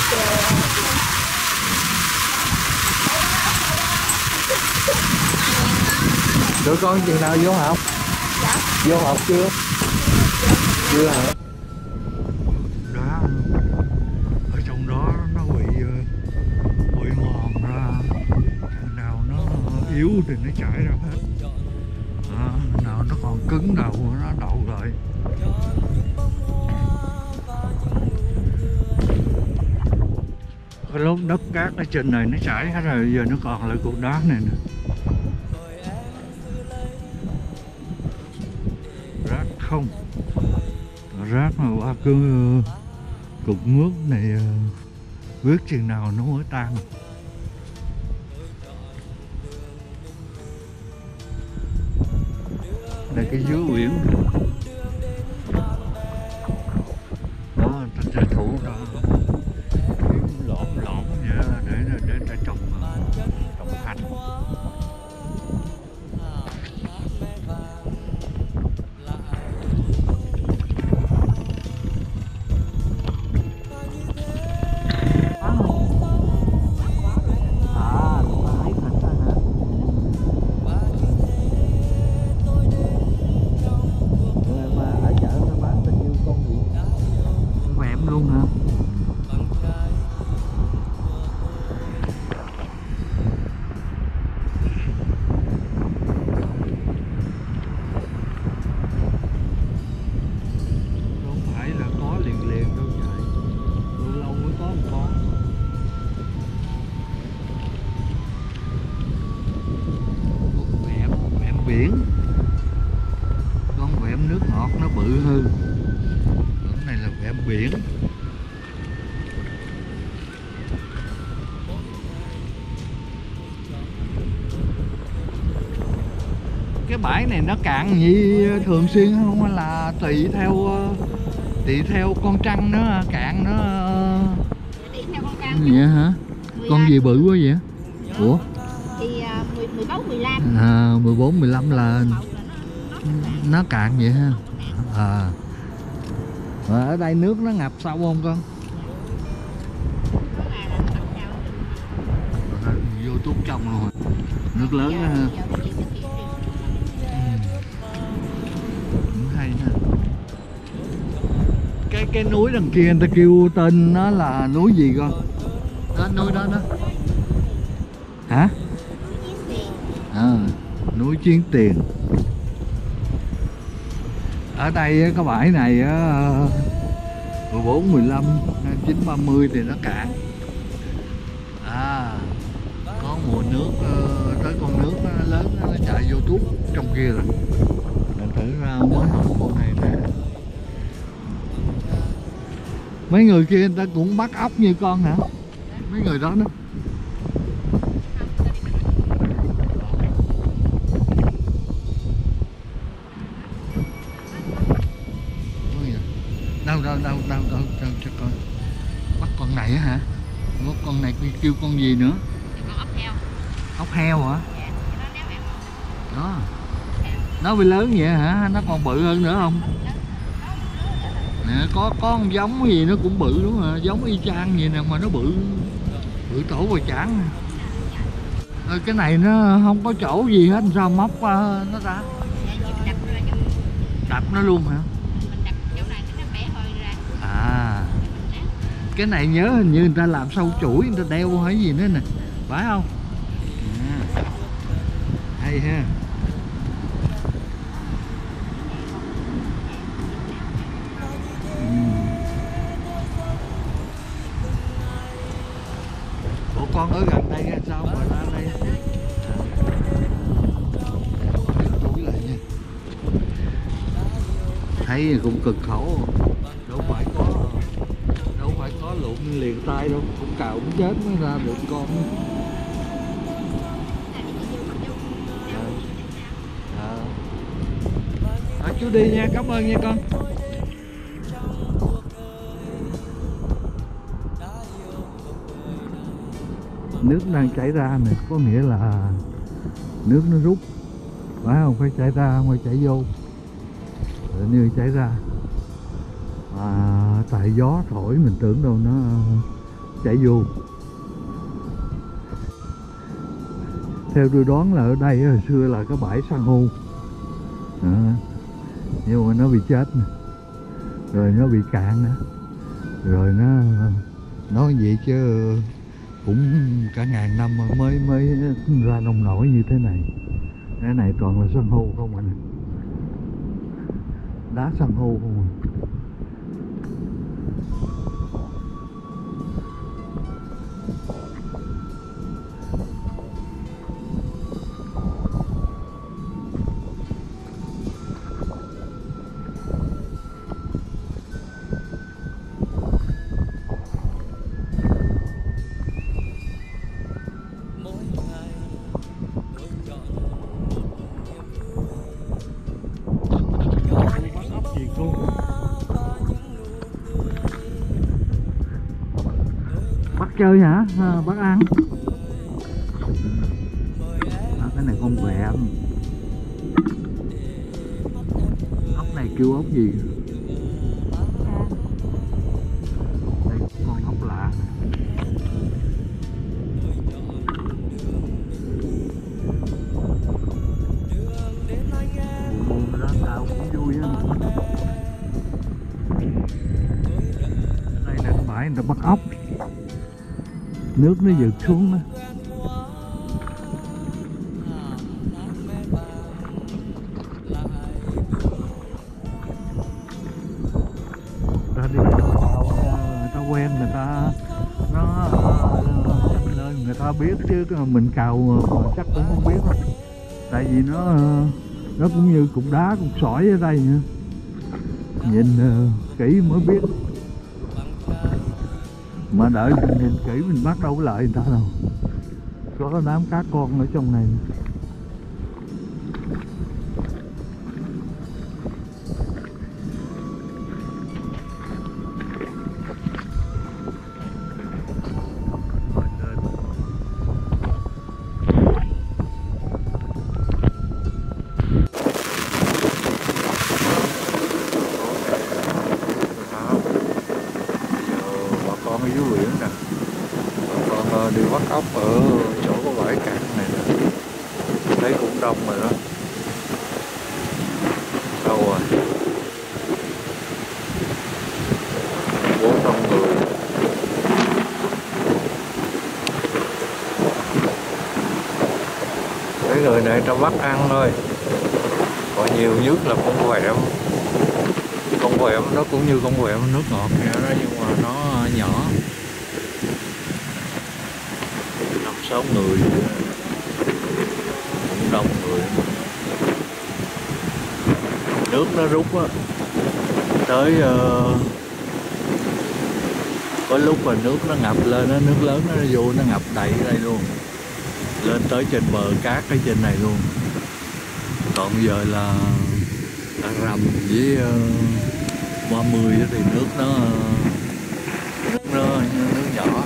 Tụi con chừng nào vô học? Dạ. Vô học chưa? Chưa hả? Đá ở trong đó nó bị mòn ra, chừng nào nó yếu thì nó chảy ra hết, nào nó còn cứng đầu nó đậu lại. Cái lớp đất cát ở trên này nó chảy hết rồi, giờ nó còn lại cục đá này nè. Rác không, rác mà qua cứ cục nước này biết chừng nào nó mới tan. Đây cái dưới biển đó, ta sẽ thủ ra lõm lõm vậy đó, để ta trồng hành. Biển con vẹm nước ngọt nó bự hơn, cái này là vẹm biển. Cái bãi này nó cạn gì thường xuyên không, hay là tùy theo con trăng nó cạn nó? Tùy theo con trăng vậy hả? Con gì bự quá vậy? Ủa? Thì 14, 15. 14, 15 là nó cạn vậy ha. Và ở đây nước nó ngập sâu không con? Vô tuốt trong luôn, nước lớn đó ha. Cũng hay ha. Cái núi đằng kia người ta kêu tên nó là núi gì con? Đó, núi đó đó hả? Núi Chiến Tiền. Ở đây cái bãi này 14, 15, 19, 30 thì nó cạn. Có mùa nước tới con nước nó lớn nó chạy vô tuốt trong kia rồi. Mình thử ra mới học con này nè. Mấy người kia người ta cũng bắt ốc như con hả? Mấy người đó đó. Đâu cho coi. Bắt con này á hả? Có con này kêu con gì nữa? Con ốc heo. Ốc heo hả? Dạ, đó. Nó bị lớn vậy hả? Nó còn bự hơn nữa không? Nè, có con giống gì nó cũng bự đúng rồi, giống y chang gì nè mà nó bự tổ và chán. Cái này nó không có chỗ gì hết, sao móc nó ra? Đập nó luôn hả? Cái này nhớ hình như người ta làm sâu chuỗi, người ta đeo hay gì nữa nè, phải không? Hay ha. Ủa con ở gần đây hay sao mà ra đây? Túi lại nha. Thấy cũng cực khổ, đâu phải có lụn liền tay đâu, cũng cào cũng chết mới ra được con. Chú đi nha, cảm ơn nha con. Nước đang chảy ra này, có nghĩa là nước nó rút, phải không? Phải chảy ra không phải chảy vô. Như chảy ra. Tại gió thổi mình tưởng đâu chạy vô. Theo tôi đoán là ở đây hồi xưa là cái bãi san hô, nhưng mà nó bị chết nè, rồi nó bị cạn nữa, rồi nó nói vậy chứ cũng cả ngàn năm mới ra nông nổi như thế này. Cái này toàn là san hô không à, đá san hô không à. Bắt chơi hả? Bắt ăn. Cái này con vẹm. Ốc này kêu ốc gì? Đây con ốc lạ. Ra tàu cũng vui á. Đây là bãi người ta bắt ốc. Nước nó vượt xuống đó. Ta đi tàu, người ta quen, người ta nó lên người ta biết, chứ mình cào chắc cũng không biết đâu. Tại vì nó cũng như cục đá, cục sỏi ở đây nữa. Nhìn kỹ mới biết. Mà đợi mình nhìn kỹ mình bắt đâu có lợi người ta đâu. Có đám cá con ở trong này. Đi bắt ốc ở chỗ có bãi cạn này nè, thấy cũng đông rồi đó. Đâu rồi? 4-5 người. Mấy người này ta bắt ăn thôi. Còn nhiều nhất là con vẹm. Con vẹm nó cũng như con vẹm nước ngọt vậy đó, nhưng mà nó nhỏ. 5-6 người, cũng đông người. Nước nó rút á, tới có lúc mà nước nó ngập lên á, nước lớn nó vô nó ngập đầy đây luôn, lên tới trên bờ cát ở trên này luôn. Còn giờ là rầm với 30 thì nước nhỏ.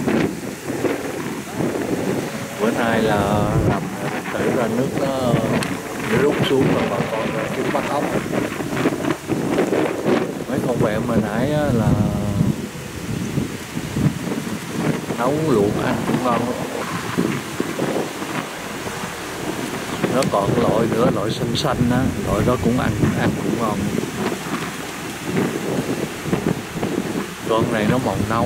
Bữa nay là rằm tự ra nước nó rút xuống rồi bà con kiếm bắt ốc. Mấy con vẹm hồi nãy là nấu luộc ăn cũng ngon lắm. Nó còn loại nữa, loại xanh xanh á, loại đó cũng ăn cũng ngon. Con này nó màu nâu.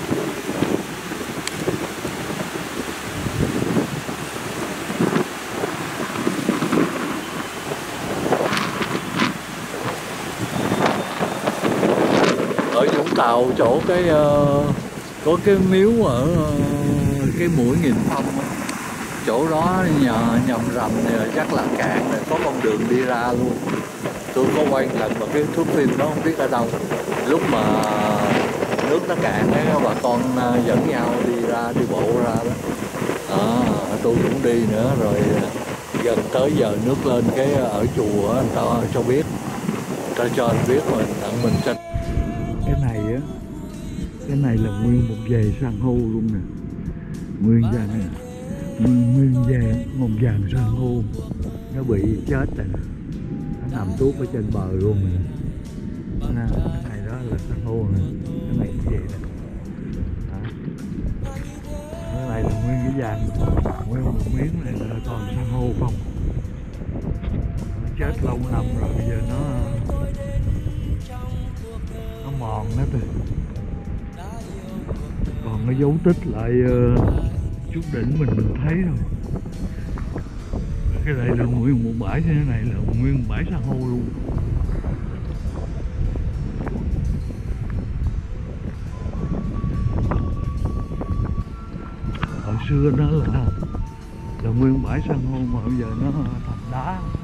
Ở Vũng Tàu chỗ có cái miếu ở cái mũi Nghìn Phong á, chỗ đó nhầm rầm này chắc là cạn này, có con đường đi ra luôn. Tôi có quay lần mà cái thước phim đó không biết ở đâu, lúc mà nước nó cạn ấy, bà con dẫn nhau đi bộ ra đó. Tôi cũng đi nữa, rồi gần tới giờ nước lên cái ở chùa người ta cho biết, ta cho anh biết mình tặng mình cho. Cái này là nguyên một dề san hô luôn nè, nguyên dàn san hô nó bị chết rồi, nó nằm tuốt ở trên bờ luôn nè. Cái này đó là san hô nè, cái này cũng vậy nè. vàng. Nguyên một miếng này là toàn san hô không, nó chết lâu năm rồi, bây giờ nó mòn hết rồi. Còn cái dấu tích lại chút đỉnh mình thấy rồi. Cái này là nguyên một bãi, thế này là nguyên bãi san hô luôn. Hồi xưa nó là nguyên bãi san hô mà bây giờ nó thành đá.